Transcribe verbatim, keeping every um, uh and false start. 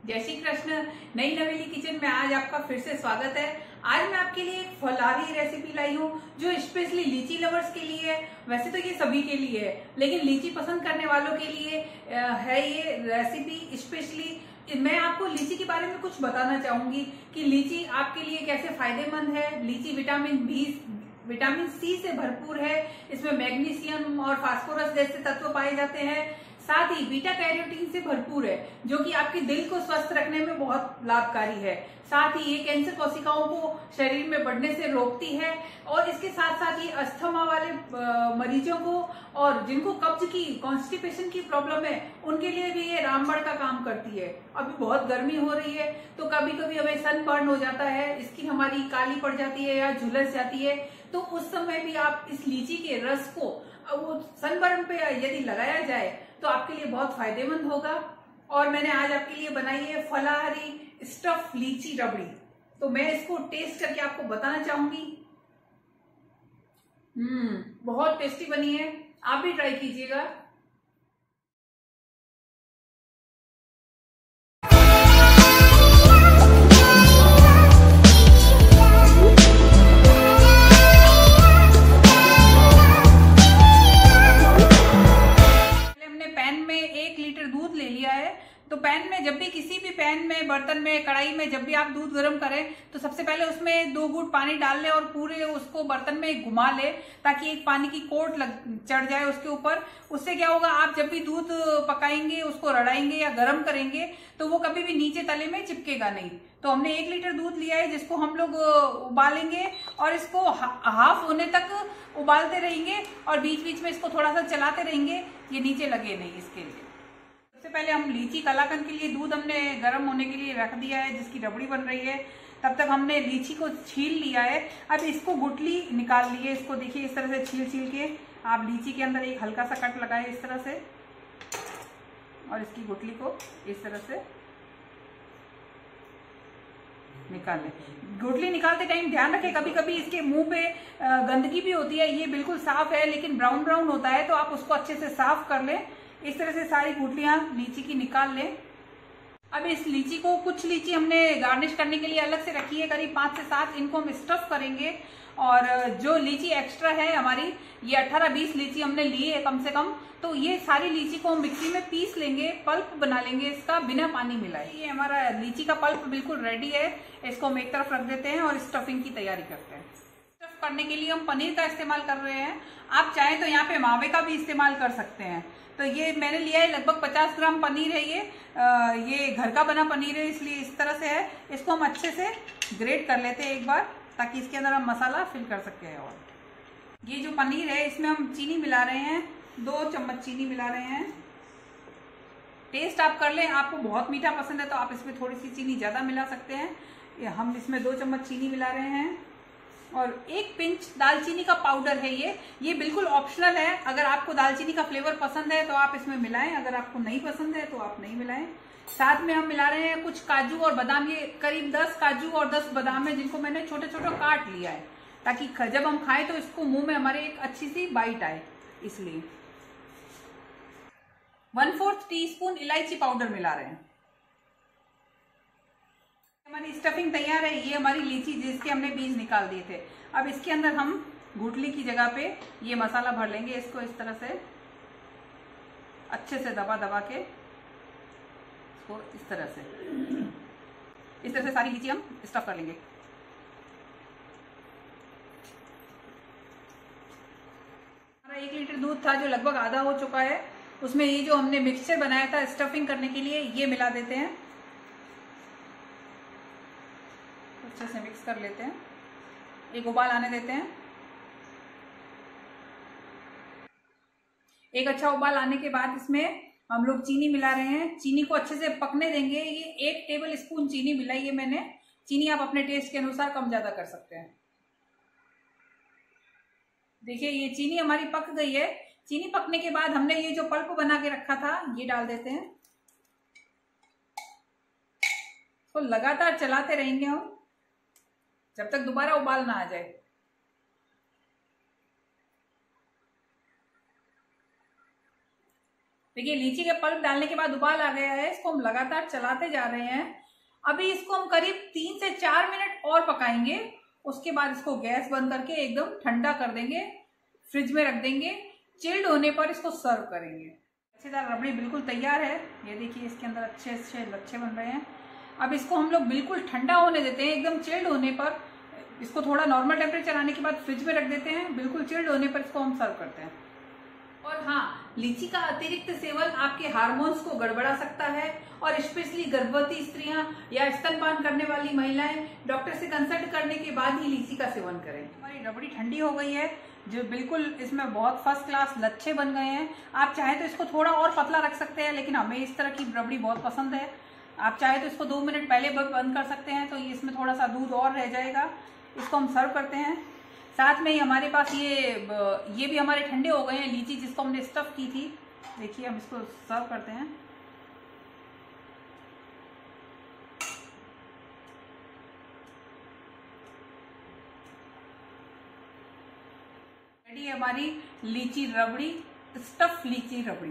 जय श्री कृष्ण। नई नवेली किचन में आज आपका फिर से स्वागत है। आज मैं आपके लिए एक फलारी रेसिपी लाई हूँ जो स्पेशली लीची लवर्स के लिए है। वैसे तो ये सभी के लिए है, लेकिन लीची पसंद करने वालों के लिए है ये रेसिपी स्पेशली। मैं आपको लीची के बारे में कुछ बताना चाहूंगी कि लीची आपके लिए कैसे फायदेमंद है। लीची विटामिन बी विटामिन सी से भरपूर है। इसमें मैग्नीशियम और फास्फोरस जैसे तत्व पाए जाते हैं। साथ ही बीटा कैरोटीन से भरपूर है जो कि आपके दिल को स्वस्थ रखने में बहुत लाभकारी है। साथ ही ये कैंसर कोशिकाओं को शरीर में बढ़ने से रोकती है और इसके साथ साथ ये अस्थमा वाले मरीजों को और जिनको कब्ज की कॉन्स्टिपेशन की प्रॉब्लम है उनके लिए भी ये रामबाण का काम करती है। अभी बहुत गर्मी हो रही है तो कभी कभी हमें सनबर्न हो जाता है, स्किन हमारी काली पड़ जाती है या झुलस जाती है, तो उस समय भी आप इस लीची के रस को वो सनबर्न पे यदि लगाया जाए तो आपके लिए बहुत फायदेमंद होगा। और मैंने आज आपके लिए बनाई है फलाहारी स्टफ लीची रबड़ी। तो मैं इसको टेस्ट करके आपको बताना चाहूंगी। हम्म बहुत टेस्टी बनी है, आप भी ट्राई कीजिएगा। तो पैन में जब भी किसी भी पैन में बर्तन में कढ़ाई में जब भी आप दूध गर्म करें तो सबसे पहले उसमें दो घूंट पानी डाल ले और पूरे उसको बर्तन में घुमा ले ताकि एक पानी की कोट लग चढ़ जाए उसके ऊपर। उससे क्या होगा, आप जब भी दूध पकाएंगे उसको रड़ाएंगे या गर्म करेंगे तो वो कभी भी नीचे तले में चिपकेगा नहीं। तो हमने एक लीटर दूध लिया है जिसको हम लोग उबालेंगे और इसको हाफ होने तक उबालते रहेंगे और बीच बीच में इसको थोड़ा सा चलाते रहेंगे, ये नीचे लगे नहीं इसके लिए। सबसे पहले हम लीची कलाकंद के लिए दूध हमने गर्म होने के लिए रख दिया है जिसकी रबड़ी बन रही है। तब तक हमने लीची को छील लिया है। अब इसको गुठली निकाल ली है। इसको देखिए इस तरह से छील छील के आप लीची के अंदर एक हल्का सा कट लगाए इस तरह से और इसकी गुठली को इस तरह से निकाल लें। गुठली निकालते टाइम ध्यान रखें, कभी कभी इसके मुंह पे गंदगी भी होती है। ये बिल्कुल साफ है लेकिन ब्राउन ब्राउन होता है, तो आप उसको अच्छे से साफ कर लें। इस तरह से सारी गुठलियां लीची की निकाल लें। अब इस लीची को, कुछ लीची हमने गार्निश करने के लिए अलग से रखी है, करीब पांच से सात, इनको हम स्टफ करेंगे। और जो लीची एक्स्ट्रा है हमारी, ये अठारह बीस लीची हमने ली है कम से कम, तो ये सारी लीची को हम मिक्सी में पीस लेंगे, पल्प बना लेंगे इसका बिना पानी मिलाए। ये हमारा लीची का पल्प बिल्कुल रेडी है। इसको हम एक तरफ रख देते हैं और स्टफिंग की तैयारी करते हैं। स्टफ करने के लिए हम पनीर का इस्तेमाल कर रहे हैं। आप चाहें तो यहाँ पे मावे का भी इस्तेमाल कर सकते हैं। तो ये मैंने लिया है, लगभग पचास ग्राम पनीर है। ये आ, ये घर का बना पनीर है इसलिए इस तरह से है। इसको हम अच्छे से ग्रेट कर लेते हैं एक बार ताकि इसके अंदर हम मसाला फिल कर सकते हैं। और ये जो पनीर है इसमें हम चीनी मिला रहे हैं, दो चम्मच चीनी मिला रहे हैं। टेस्ट आप कर लें, आपको बहुत मीठा पसंद है तो आप इसमें थोड़ी सी चीनी ज्यादा मिला सकते हैं। हम इसमें दो चम्मच चीनी मिला रहे हैं और एक पिंच दालचीनी का पाउडर है। ये ये बिल्कुल ऑप्शनल है। अगर आपको दालचीनी का फ्लेवर पसंद है तो आप इसमें मिलाएं, अगर आपको नहीं पसंद है तो आप नहीं मिलाएं। साथ में हम मिला रहे हैं कुछ काजू और बादाम। ये करीब दस काजू और दस बादाम है जिनको मैंने छोटे छोटे काट लिया है ताकि जब हम खाएं तो इसको मुंह में हमारे एक अच्छी सी बाइट आए, इसलिए। वन फोर्थ टी स्पून इलायची पाउडर मिला रहे हैं। हमारी स्टफिंग तैयार है। ये हमारी लीची जिसके हमने बीज निकाल दिए थे। अब इसके अंदर हम गुठली की जगह पे ये मसाला भर लेंगे। इसको इस तरह से अच्छे से दबा दबा के इसको इस तरह से इस तरह से सारी लीची हम स्टफ कर लेंगे। हमारा एक लीटर दूध था जो लगभग आधा हो चुका है। उसमें ये जो हमने मिक्सचर बनाया था स्टफिंग करने के लिए, ये मिला देते हैं, अच्छे से मिक्स कर लेते हैं। एक उबाल आने देते हैं। एक अच्छा उबाल आने के बाद इसमें हम लोग चीनी मिला रहे हैं। चीनी को अच्छे से पकने देंगे। ये एक टेबल स्पून चीनी मिलाई है मैंने। चीनी आप अपने टेस्ट के अनुसार कम ज्यादा कर सकते हैं। देखिए ये चीनी हमारी पक गई है। चीनी पकने के बाद हमने ये जो पल्प बना के रखा था ये डाल देते हैं। तो लगातार चलाते रहेंगे हम जब तक दोबारा उबाल ना आ जाए। देखिए लीची के पल्प डालने के बाद उबाल आ गया है, इसको हम लगातार चलाते जा रहे हैं। अभी इसको हम करीब तीन से चार मिनट और पकाएंगे। उसके बाद इसको गैस बंद करके एकदम ठंडा कर देंगे, फ्रिज में रख देंगे। चिल्ड होने पर इसको सर्व करेंगे। लच्छेदार रबड़ी बिल्कुल तैयार है। ये देखिए इसके अंदर अच्छे अच्छे लच्छे बन रहे हैं। अब इसको हम लोग बिल्कुल ठंडा होने देते हैं। एकदम चिल्ड होने पर इसको थोड़ा नॉर्मल टेम्परेचर आने के बाद फ्रिज में रख देते हैं। बिल्कुल चिल्ड होने पर इसको हम सर्व करते हैं। और हाँ, लीची का अतिरिक्त सेवन आपके हार्मोन्स को गड़बड़ा सकता है और स्पेशली गर्भवती स्त्रियां या स्तनपान करने वाली महिलाएं डॉक्टर से कंसल्ट करने के बाद ही लीची का सेवन करें। हमारी रबड़ी ठंडी हो गई है, जो बिल्कुल इसमें बहुत फर्स्ट क्लास लच्छे बन गए हैं। आप चाहे तो इसको थोड़ा और पतला रख सकते हैं, लेकिन हमें इस तरह की रबड़ी बहुत पसंद है। आप चाहे तो इसको दो मिनट पहले बंद कर सकते हैं, तो इसमें थोड़ा सा दूध और रह जाएगा। इसको हम सर्व करते हैं। साथ में ही हमारे पास ये ये भी हमारे ठंडे हो गए हैं, लीची जिसको हमने स्टफ की थी। देखिए हम इसको सर्व करते हैं। रेडी है हमारी लीची रबड़ी, स्टफ लीची रबड़ी।